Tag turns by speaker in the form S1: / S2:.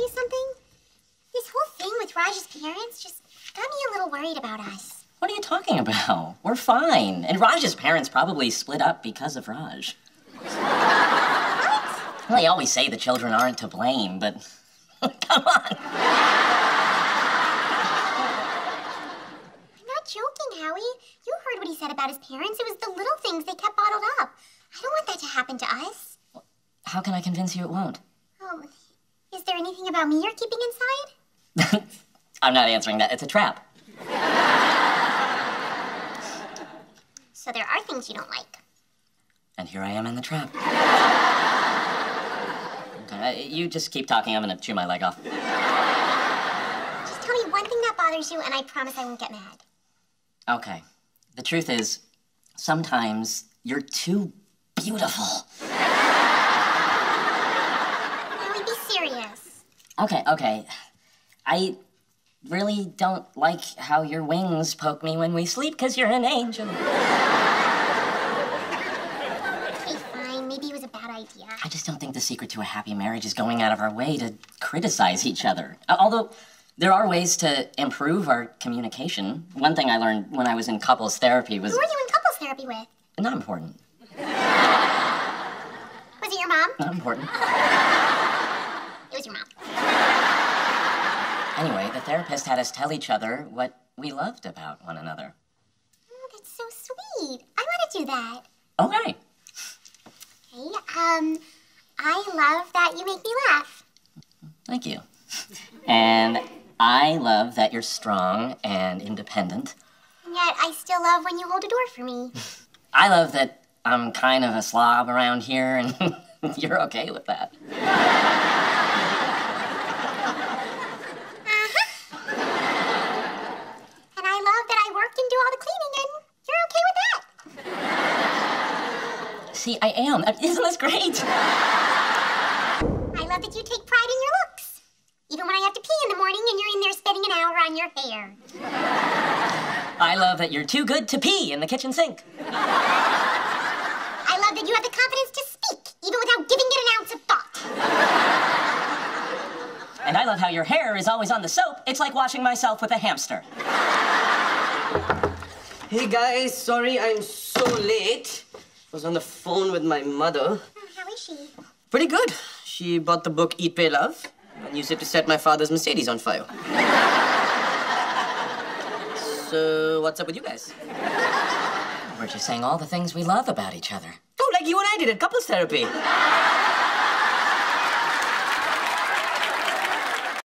S1: you something? This whole thing with Raj's parents just got me a little worried about us.
S2: What are you talking about? We're fine. And Raj's parents probably split up because of Raj.
S1: What?
S2: Well, they always say the children aren't to blame, but come on.
S1: I'm not joking, Howie. You heard what he said about his parents. It was the little things they kept bottled up. I don't want that to happen to us.
S2: How can I convince you it won't?
S1: Oh, is there anything about me you're keeping inside?
S2: I'm not answering that. It's a trap.
S1: So there are things you don't like.
S2: And here I am in the trap. Okay, you just keep talking. I'm gonna chew my leg off.
S1: Just tell me one thing that bothers you, and I promise I won't get mad.
S2: Okay. The truth is, sometimes you're too beautiful.
S1: Howie, be serious.
S2: Okay. I really don't like how your wings poke me when we sleep, because you're an angel.
S1: Okay, fine. Maybe it was a bad idea.
S2: I just don't think the secret to a happy marriage is going out of our way to criticize each other. Although, there are ways to improve our communication. One thing I learned when I was in couples therapy was...
S1: Who were you in couples therapy with?
S2: Not important.
S1: Was it your mom?
S2: Not important.
S1: It was your mom.
S2: Anyway, the therapist had us tell each other what we loved about one another.
S1: Oh, that's so sweet. I want to do that.
S2: Okay.
S1: Okay, I love that you make me laugh.
S2: Thank you. And I love that you're strong and independent.
S1: And yet, I still love when you hold a door for me.
S2: I love that I'm kind of a slob around here, and you're okay with that.
S1: And I love that I work and do all the cleaning, and you're okay with that.
S2: See, I am. Isn't this great?
S1: I love that you take pride in your looks. Even when I have to pee in the morning and you're in there spending an hour on your hair.
S2: I love that you're too good to pee in the kitchen sink.
S1: I love that you have the confidence to speak, even without giving it an ounce of thought.
S2: And I love how your hair is always on the soap. It's like washing myself with a hamster.
S3: Hey guys, sorry I'm so late. I was on the phone with my mother.
S1: How is she?
S3: Pretty good. She bought the book Eat, Pray, Love and used it to set my father's Mercedes on fire. So, what's up with you guys?
S2: We're just saying all the things we love about each other.
S3: Oh, like you and I did at couples therapy.